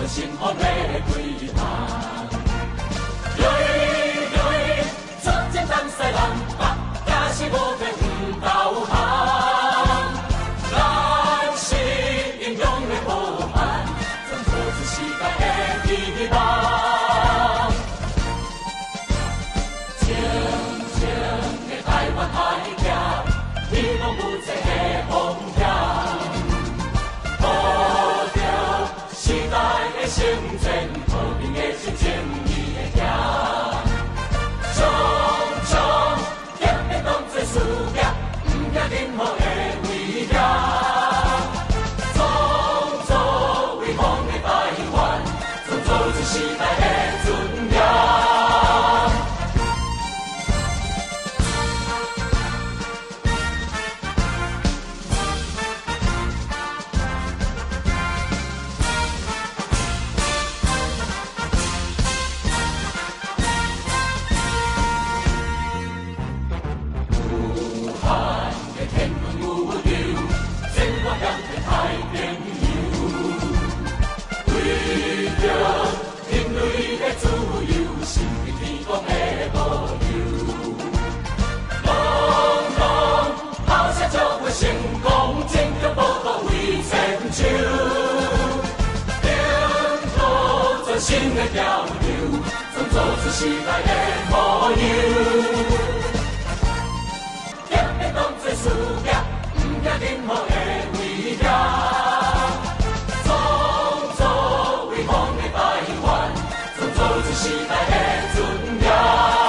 心风的归航。对，出征东西南北，也是无变不投降。咱是英勇的模范，创造出时代的希望。静静的台湾海峡，希望有这个风险。时代的圣战，和平的心，正义的行。冲，革命当作事业，不惊任何的威胁。创为梦的台湾，创造出时代的尊严。成功，前脚步步为千秋，领导全新的潮流，创造出时代的模样。革命当作事业，不惊任何的威胁。创为梦的台湾，创造出时代的尊严。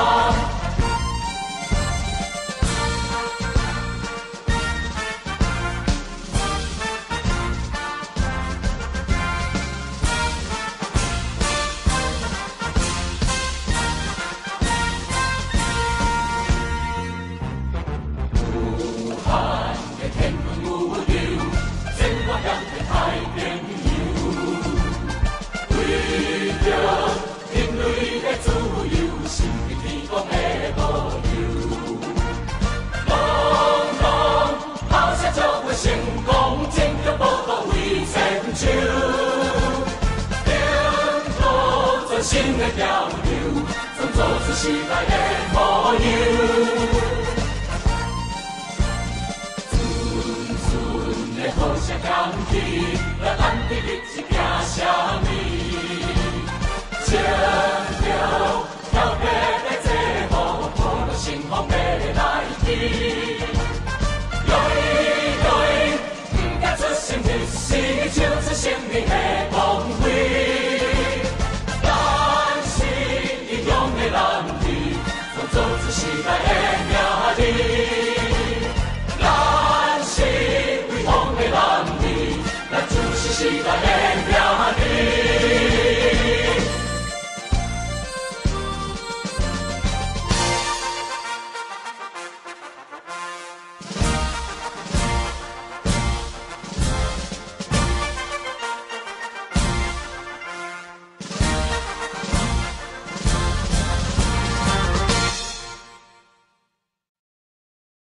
成功，前脚步步为千秋，领导全新的潮流，创造出时代的模样。阵的好声响起，咱的日子行啥物？情调特别的节目，普罗心风的来去。是唱出生命的光辉，咱是英勇的男儿，创造出时代的名字。咱是威风的男儿，咱就是时代的名字。